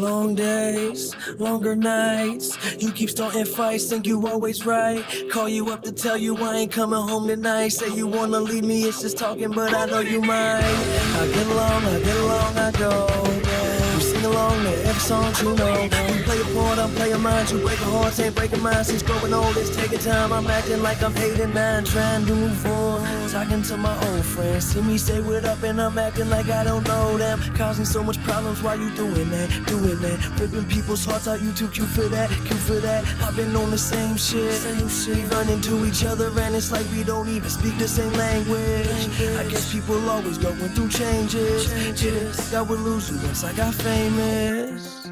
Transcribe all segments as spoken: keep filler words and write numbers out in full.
long days, longer nights. You keep starting fights, think you always right. Call you up to tell you I ain't coming home tonight. Say you wanna leave me, it's just talking, but I know you might. I get along, I get along, I go. You sing along to every song you know. You play a part, I'm playing mine. You breaking hearts, ain't breaking mine. Since growing old, it's taking time. I'm acting like I'm eight and nine, trying to move on. Talking to my old friends, see me say what up, and I'm acting like I don't know them. Causing so much problems while you doing that, doing that. Ripping people's hearts out, you too cute for that, cute for that. I've been on the same shit, same shit. We run into each other and it's like we don't even speak the same language. I guess people always going through changes. changes. I would lose you once I got famous.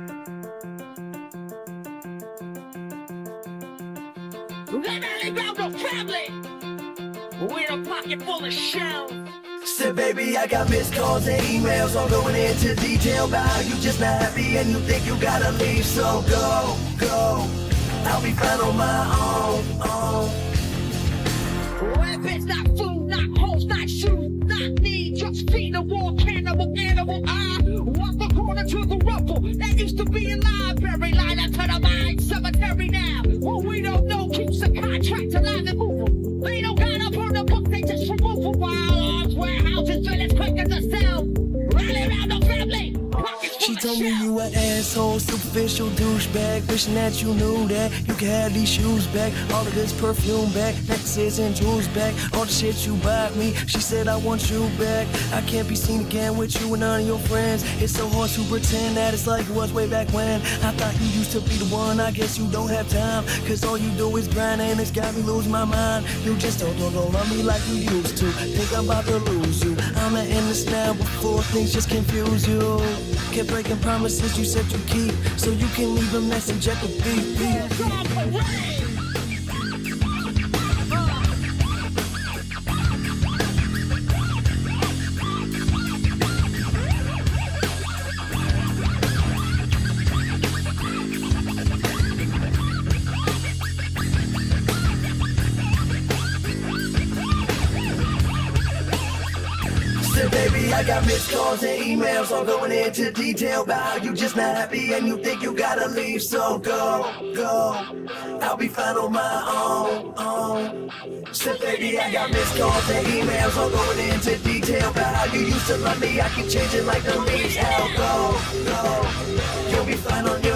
Let me about the family. We're a pocket full of shells. Said baby, I got missed calls and emails, all going into detail about how you just not happy and you think you gotta leave. So go, go, I'll be fine on my own, own. Well, if it's not food, not hoes, not shoes, not me, just feed the wall, cannibal, animal. I walk the corner to the rubble that used to be a library, line up to the mine cemetery now. What we don't know keeps the contract alive and moving. They don't gotta burn the book, they just remove a while. Arms, warehouses, fill as quick as a cell. Rally around the family. She told me you an asshole, superficial douchebag. Wishing that you knew that you could have these shoes back. All of this perfume back, necklaces and jewels back. All the shit you bought me, she said I want you back. I can't be seen again with you and none of your friends. It's so hard to pretend that it's like it was way back when. I thought you used to be the one, I guess you don't have time. Cause all you do is grind and it's got me losing my mind. You just don't, don't, don't love me like you used to. Think I'm about to lose you. I'ma end this now before things just confuse you. Kept breaking promises you said you keep, so you can leave a message at the beep beep. Baby, I got missed calls and emails, all going into detail about how you just not happy and you think you gotta leave. So go, go, I'll be fine on my own, own. Said baby, I got missed calls and emails, all going into detail about how you used to love me. I keep changing like the leaves. Hell, go, go, you'll be fine on your